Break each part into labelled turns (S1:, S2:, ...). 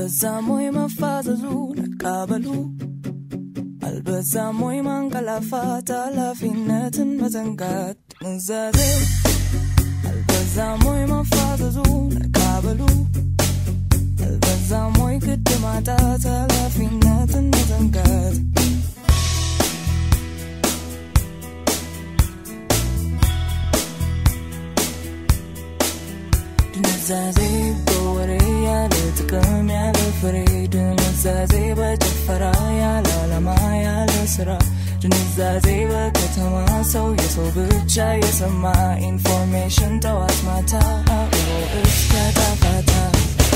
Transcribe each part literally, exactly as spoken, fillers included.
S1: البزاموي مفاززو نقابلو البزاموي منقلافات على فينات مزنقات نزازي البزاموي مفاززو نقابلو البزاموي قدماتات على فينات مزنقات نزازي بوري على تكم على فريد نزازي بجفرا على لما على سرا نزازي بكتما سو يسو بتشا يسمع information توات ماتا أو إسكتا فاتا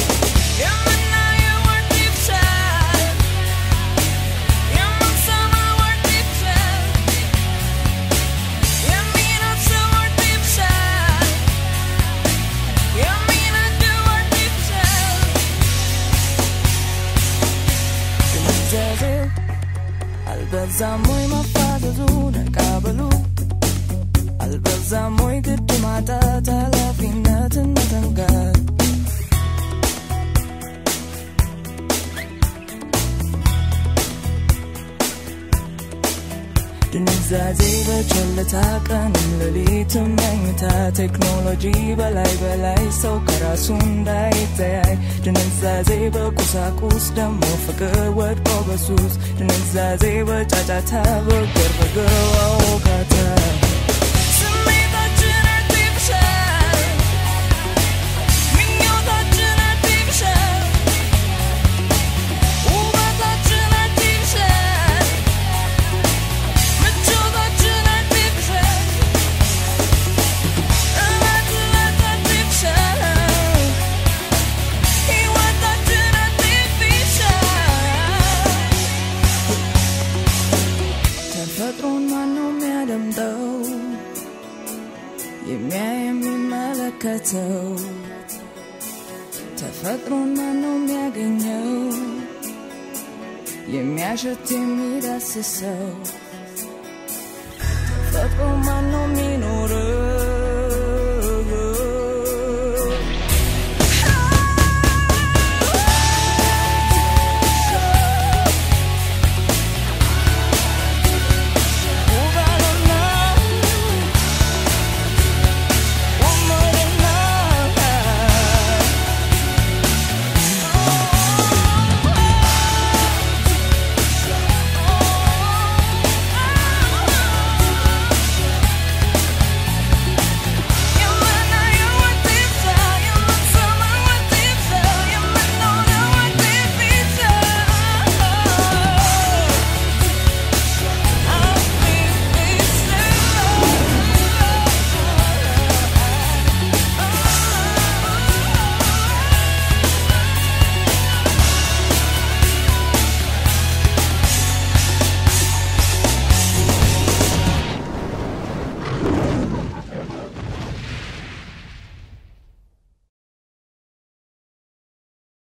S1: البزاموي مفاززو نقابلو البزاموي قدماتات على فينات مزنقات ድንዛዜ በቸልታ ቀንም ሌሊትም መኝታ ቴክኖሎጂ በላይ በላይ ሰው ከራሱ እንዳይተያይ ድንዛዜ በቁሳቁስ ደሞ ፍቅር ወድቆ በሱስ ድንዛዜ በጫጫታ በግርግር ወካታ ተፈጥሮን ማነው የሚያገኘው የሚያሸት የሚዳስሰው ተፈጥሮን ማነው